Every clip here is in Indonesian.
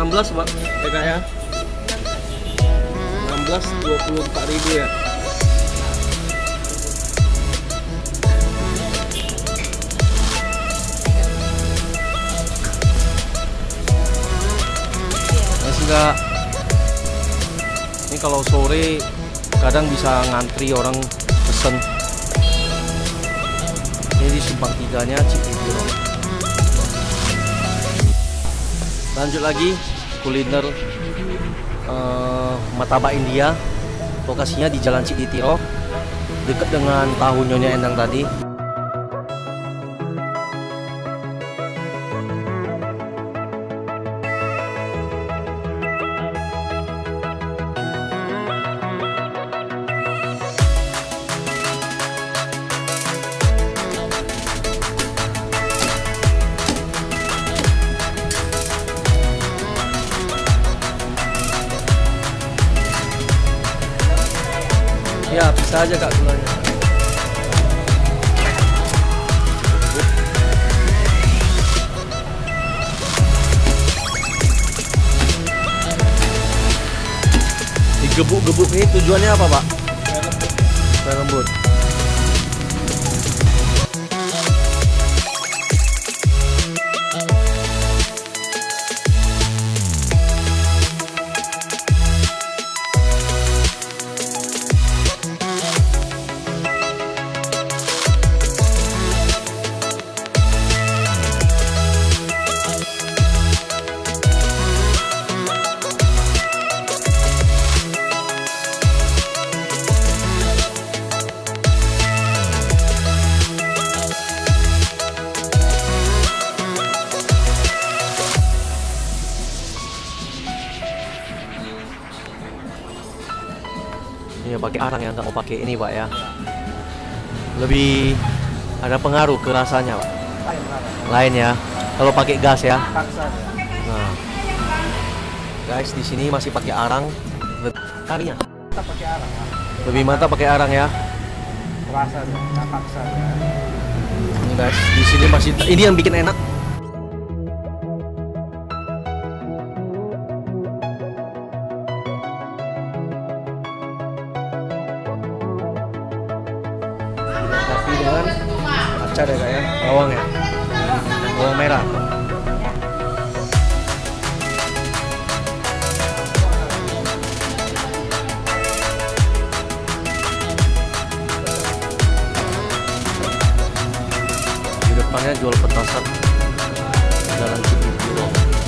16 Pak, ya Kak ya. 16 24.000 ya. Masih enggak. Ini kalau sore kadang bisa ngantri orang pesen. Ini di simpang 3-nya Cikitiro. Lanjut lagi kuliner martabak India. Lokasinya di Jalan Cikitiro, dekat dengan tahu Nyonya Endang tadi. Ya, bisa aja Kak gulanya. Digebuk-gebuk ini tujuannya apa, Pak? Supaya lembut. Ini pakai arang ya, nggak mau pakai ini Pak ya. Lebih ada pengaruh ke rasanya Pak. Lain ya. Kalau pakai gas ya. Nah, guys di sini masih pakai arang. Karinya. Lebih mantap pakai arang ya. Rasanya, nggak paksa ya. Ini guys di sini masih ini yang bikin enak. Tapi dengan acar ya Kak ya, bawang ya, bawang merah. Di depannya jual petasan Jalan Cikitiro.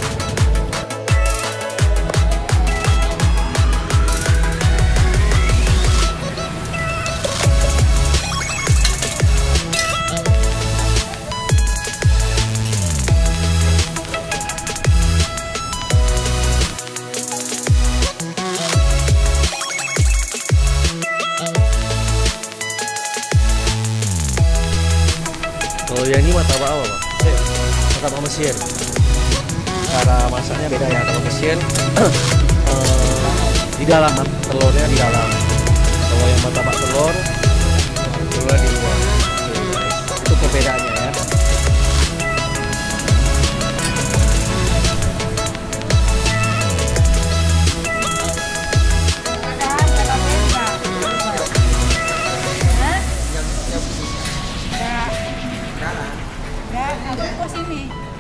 Kalau yang ini martabak apa Pak? Martabak Mesir. Cara masaknya beda ya. Kalau Mesir di dalam, telurnya di dalam. Kalau yang martabak telur, telurnya di luar. Itu perbedaannya ya. Ya, aku pos ini.